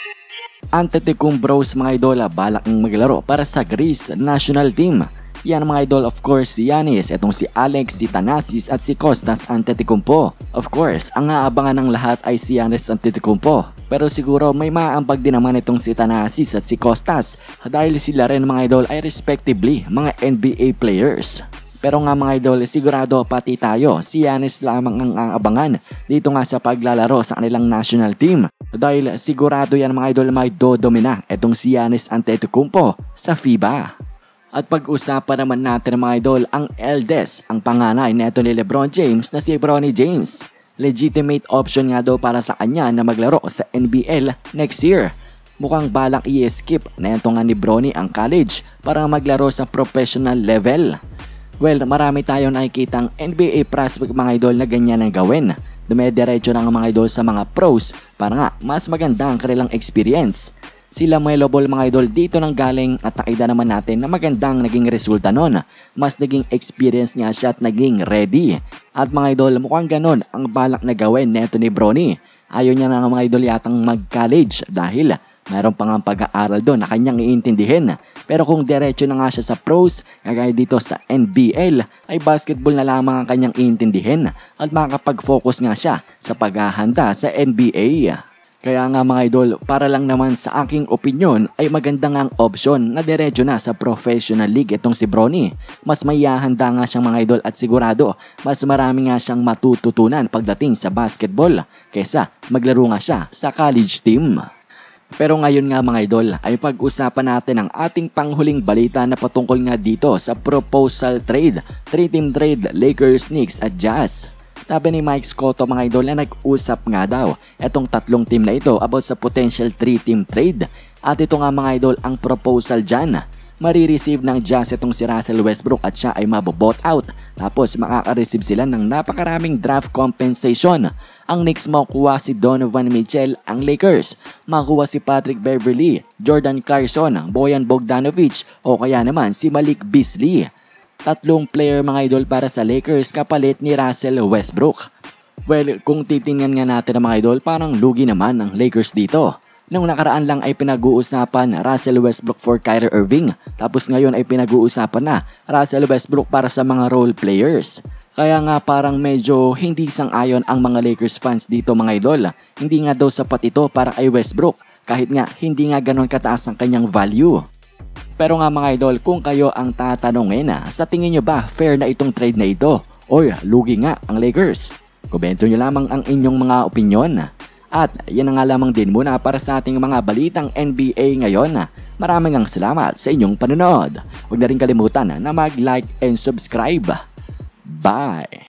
Antetokounmpos mga idol balak ng maglaro para sa Greece national team. Yan mga idol, of course si Giannis, etong si Alex, si Thanasis at si Kostas Antetokounmpo. Of course, ang aabangan ng lahat ay si Giannis Antetokounmpo. Pero siguro may maaambag din naman itong si Thanasis at si Kostas dahil sila rin mga idol ay respectively mga NBA players. Pero nga mga idol, sigurado pati tayo, si Giannis lamang ang aabangan dito nga sa paglalaro sa kanilang national team. Dahil sigurado yan mga idol may dodomina itong si Giannis Antetokounmpo sa FIBA. At pag-usapan naman natin mga idol ang eldest, ang panganay neto ni LeBron James na si Bronny James. Legitimate option nga daw para sa kanya na maglaro sa NBL next year. Mukhang balak i-skip na ito nga ni Bronny ang college para maglaro sa professional level. Well, marami tayong nakikitang NBA prospect mga idol na ganyan ang gawin. Dumediretso ng mga idol sa mga pros para nga mas maganda ang kanilang experience. Sila Melo Ball mga idol dito nang galing at nakita naman natin na magandang naging resulta nun. Mas naging experience niya siya at naging ready. At mga idol, mukhang ganon ang balak na gawin neto ni Bronny. Ayaw niya na mga idol yatang mag-college dahil mayroon pang ang pag-aaral doon na kanyang iintindihin. Pero kung diretso na nga siya sa pros, kagaya dito sa NBL, ay basketball na lamang ang kanyang iintindihin at makakapag-focus nga siya sa paghahanda sa NBA. Kaya nga mga idol, para lang naman sa aking opinyon ay maganda nga ang option na diretso na sa professional league itong si Bronny. Mas mayahanda nga siyang mga idol at sigurado mas marami nga siyang matututunan pagdating sa basketball kaysa maglaro nga siya sa college team. Pero ngayon nga mga idol ay pag-usapan natin ang ating panghuling balita na patungkol nga dito sa proposal trade, 3-team trade Lakers, Knicks at Jazz. Sabi ni Mike Scotto mga idol na nag-usap nga daw etong tatlong team na ito about sa potential 3-team trade. At ito nga mga idol ang proposal dyan. Marireceive ng Jazz itong si Russell Westbrook at siya ay mabobot out. Tapos makaka-receive sila ng napakaraming draft compensation. Ang Knicks makukuha si Donovan Mitchell, ang Lakers makukuha si Patrick Beverley, Jordan Clarkson, Bojan Bogdanovic o kaya naman si Malik Beasley. Tatlong player mga idol para sa Lakers kapalit ni Russell Westbrook. Well, kung titingnan nga natin ang mga idol, parang lugi naman ang Lakers dito. Nung nakaraan lang ay pinag-uusapan Russell Westbrook for Kyrie Irving. Tapos ngayon ay pinag-uusapan na Russell Westbrook para sa mga role players. Kaya nga parang medyo hindi sang-ayon ang mga Lakers fans dito mga idol. Hindi nga daw sapat ito para kay Westbrook kahit nga hindi nga ganon kataas ang kanyang value. Pero nga mga idol, kung kayo ang tatanungin sa tingin nyo ba fair na itong trade na ito? O lugi nga ang Lakers? Komento nyo lamang ang inyong mga opinyon. At yan na nga lamang din muna para sa ating mga balitang NBA ngayon. Maraming salamat sa inyong panonood. Huwag na rin kalimutan na mag-like and subscribe. Bye!